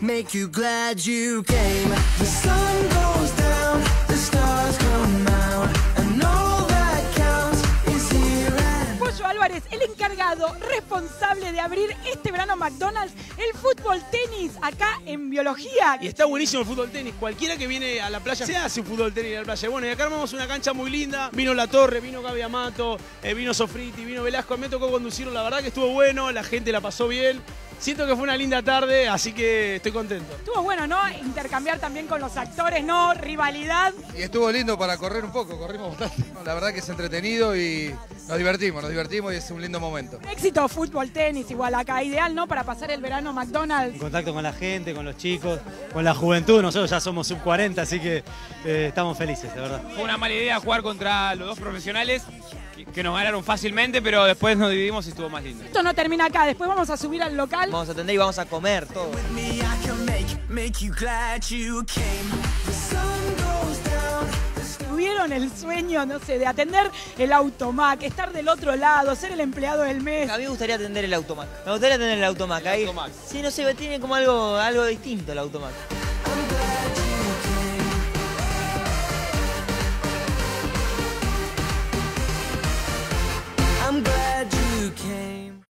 Make you glad you came. The sun goes down, the stars come out, and all that counts is here and... Pollo Álvarez, el encargado, responsable de abrir este verano McDonald's, el fútbol tenis acá en Biología. Y está buenísimo el fútbol tenis. Cualquiera que viene a la playa se hace un fútbol tenis en la playa. Bueno, y acá armamos una cancha muy linda. Vino La Torre, vino Gaby Amato, vino Sofriti, vino Velasco. Me tocó conducirlo, la verdad que estuvo bueno, la gente la pasó bien. Siento que fue una linda tarde, así que estoy contento. Estuvo bueno, ¿no? Intercambiar también con los actores, ¿no? Rivalidad. Y estuvo lindo para correr un poco, corrimos bastante. La verdad que es entretenido y nos divertimos y es un lindo momento. Un éxito fútbol tenis, igual acá, ideal, ¿no? Para pasar el verano McDonald's. En contacto con la gente, con los chicos, con la juventud. Nosotros ya somos sub 40, así que estamos felices, de verdad. Fue una mala idea jugar contra los dos profesionales que nos ganaron fácilmente, pero después nos dividimos y estuvo más lindo. Esto no termina acá, después vamos a subir al local. Vamos a atender y vamos a comer todo. With me, I can make you glad you came. The sun goes down. Tuvieron el sueño, no sé, de atender el Automac, estar del otro lado, ser el empleado del mes. A mí me gustaría atender el Automac. Me gustaría atender el Automac. Ahí, sí, no sé, tiene como algo distinto el Automac. I'm glad